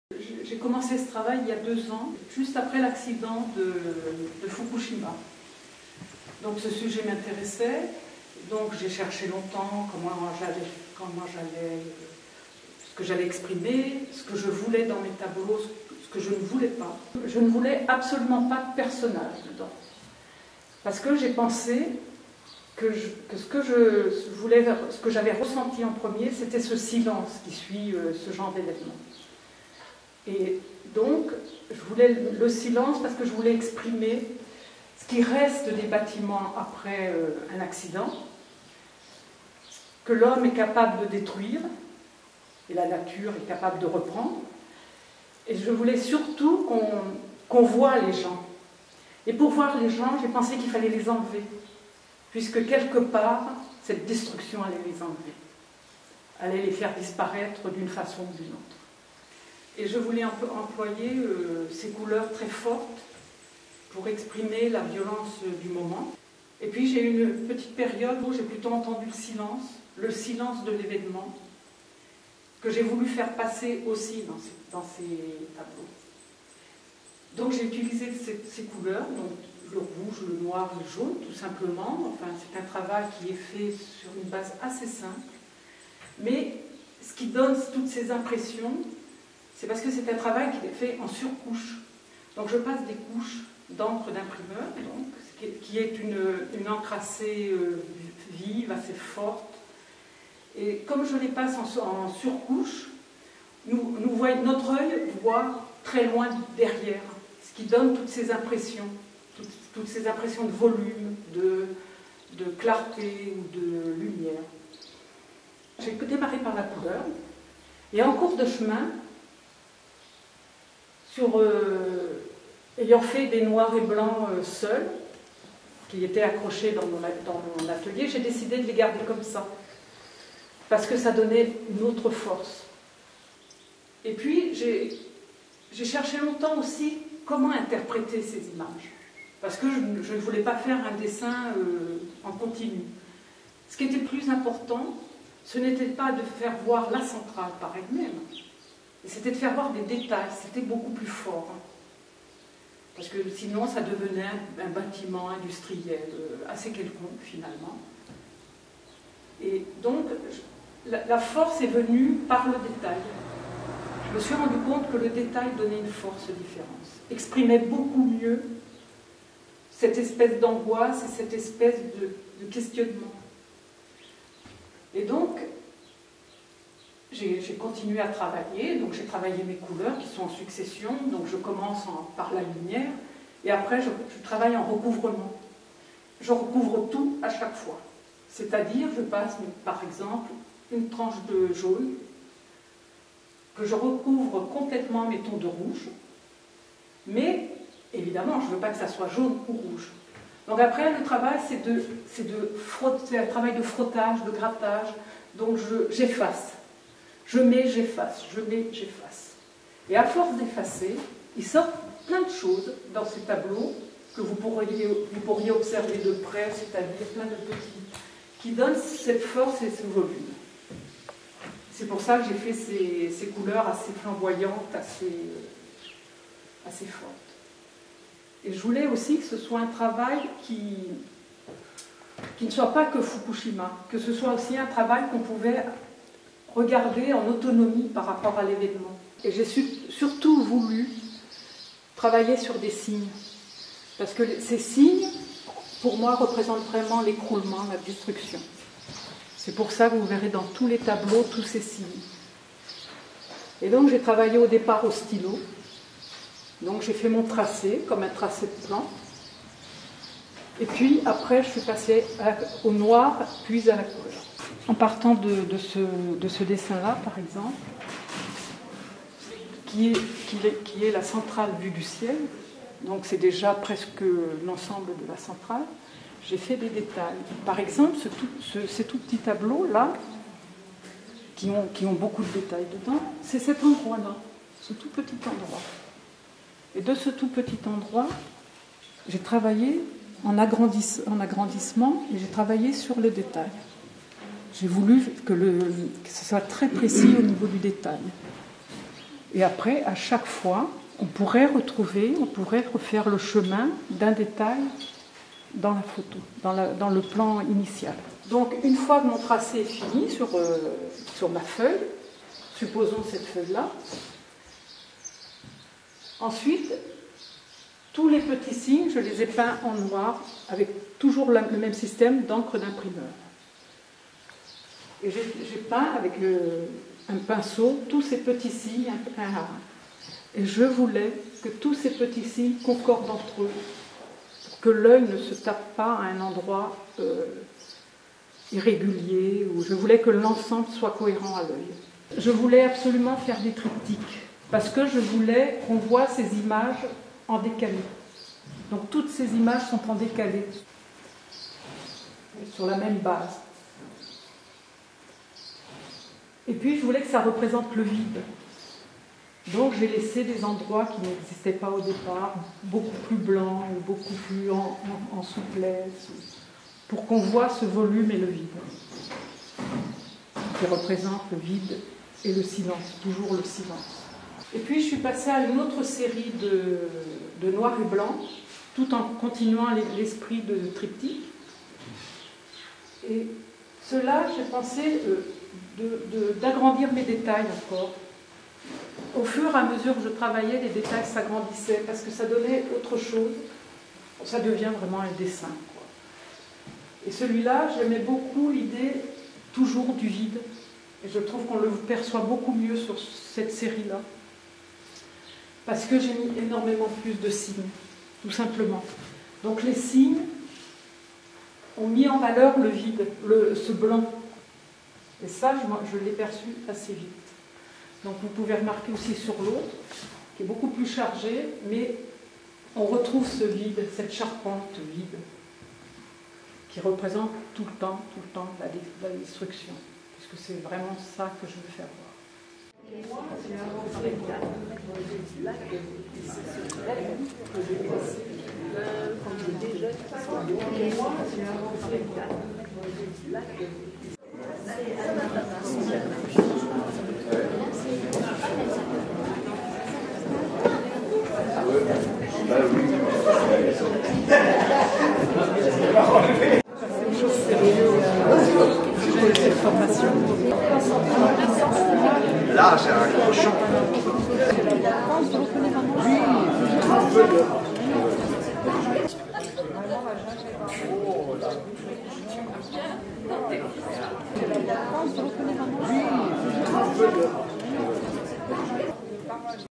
J'ai commencé ce travail il y a 2 ans, juste après l'accident de Fukushima. Donc ce sujet m'intéressait, donc j'ai cherché longtemps ce que j'allais exprimer, ce que je voulais dans mes tableaux, ce que je ne voulais pas. Je ne voulais absolument pas de personnage dedans. Parce que j'ai pensé que ce que j'avais ressenti en premier, c'était ce silence qui suit ce genre d'événement. Et donc, je voulais le silence parce que je voulais exprimer ce qui reste des bâtiments après un accident, que l'homme est capable de détruire, et la nature est capable de reprendre. Et je voulais surtout qu'on voit les gens. Et pour voir les gens, j'ai pensé qu'il fallait les enlever, puisque quelque part, cette destruction allait les enlever, allait les faire disparaître d'une façon ou d'une autre. Et je voulais un peu employer ces couleurs très fortes pour exprimer la violence du moment. Et puis j'ai eu une petite période où j'ai plutôt entendu le silence de l'événement, que j'ai voulu faire passer aussi dans ces tableaux. Donc j'ai utilisé ces couleurs, donc le rouge, le noir, le jaune, tout simplement. Enfin, c'est un travail qui est fait sur une base assez simple. Mais ce qui donne toutes ces impressions, c'est parce que c'est un travail qui est fait en surcouche. Donc je passe des couches d'encre d'imprimeur, qui est une encre assez vive, assez forte. Et comme je les passe en surcouche, notre œil voit très loin derrière, ce qui donne toutes ces impressions, toutes ces impressions de volume, de clarté ou de lumière. J'ai démarré par la couleur, et en cours de chemin, ayant fait des noirs et blancs seuls, qui étaient accrochés dans mon atelier, j'ai décidé de les garder comme ça, parce que ça donnait une autre force. Et puis, j'ai cherché longtemps aussi comment interpréter ces images, parce que je ne voulais pas faire un dessin en continu. Ce qui était plus important, ce n'était pas de faire voir la centrale par elle-même, c'était de faire voir des détails, c'était beaucoup plus fort. Parce que sinon, ça devenait un bâtiment industriel assez quelconque, finalement. Et donc, la force est venue par le détail. Je me suis rendu compte que le détail donnait une force différente, exprimait beaucoup mieux cette espèce d'angoisse et cette espèce de questionnement. Et donc, j'ai continué à travailler, donc j'ai travaillé mes couleurs qui sont en succession, donc je commence par la lumière, et après je travaille en recouvrement. Je recouvre tout à chaque fois. C'est-à-dire, je passe par exemple une tranche de jaune, que je recouvre complètement, mettons, de rouge, mais évidemment, je ne veux pas que ça soit jaune ou rouge. Donc après, le travail, c'est un travail de frottage, de grattage, donc j'efface. Je mets, j'efface, je mets, j'efface. Et à force d'effacer, il sort plein de choses dans ces tableaux que vous pourriez observer de près, c'est-à-dire plein de petits, qui donnent cette force et ce volume. C'est pour ça que j'ai fait ces couleurs assez flamboyantes, assez fortes. Et je voulais aussi que ce soit un travail qui ne soit pas que Fukushima, que ce soit aussi un travail qu'on pouvait regarder en autonomie par rapport à l'événement. Et j'ai surtout voulu travailler sur des signes. Parce que ces signes, pour moi, représentent vraiment l'écroulement, la destruction. C'est pour ça que vous verrez dans tous les tableaux tous ces signes. Et donc j'ai travaillé au départ au stylo. Donc j'ai fait mon tracé, comme un tracé de plan. Et puis après, je suis passée au noir, puis à la couleur. En partant de ce dessin-là, par exemple, qui est la centrale vue du ciel, donc c'est déjà presque l'ensemble de la centrale, j'ai fait des détails. Par exemple, ces tout petits tableaux-là, qui ont beaucoup de détails dedans, c'est cet endroit-là, ce tout petit endroit. Et de ce tout petit endroit, j'ai travaillé en agrandissement et j'ai travaillé sur le détail. J'ai voulu que ce soit très précis au niveau du détail. Et après, à chaque fois, on pourrait refaire le chemin d'un détail dans la photo, dans le plan initial. Donc, une fois que mon tracé est fini sur ma feuille, supposons cette feuille-là, ensuite, tous les petits signes, je les ai peints en noir, avec toujours le même système d'encre d'imprimeur. Et j'ai peint avec un pinceau tous ces petits signes un à un. Et je voulais que tous ces petits signes concordent entre eux, pour que l'œil ne se tape pas à un endroit irrégulier, ou je voulais que l'ensemble soit cohérent à l'œil. Je voulais absolument faire des triptyques, parce que je voulais qu'on voit ces images en décalé. Donc toutes ces images sont en décalé, sur la même base. Et puis je voulais que ça représente le vide. Donc j'ai laissé des endroits qui n'existaient pas au départ, beaucoup plus blancs ou beaucoup plus en souplesse, pour qu'on voit ce volume et le vide, qui représente le vide et le silence, toujours le silence. Et puis je suis passée à une autre série de noir et blanc, tout en continuant l'esprit de triptyque. Et cela, j'ai pensé d'agrandir mes détails encore. Au fur et à mesure que je travaillais, les détails s'agrandissaient parce que ça donnait autre chose. Ça devient vraiment un dessin, quoi. Et celui-là, j'aimais beaucoup l'idée toujours du vide. Et je trouve qu'on le perçoit beaucoup mieux sur cette série-là. Parce que j'ai mis énormément plus de signes, tout simplement. Donc les signes ont mis en valeur le vide, ce blanc. Et ça, je l'ai perçu assez vite. Donc vous pouvez remarquer aussi sur l'autre, qui est beaucoup plus chargé, mais on retrouve ce vide, cette charpente vide, qui représente tout le temps la destruction, puisque c'est vraiment ça que je veux faire voir. Là, c'est un cochon. Oui.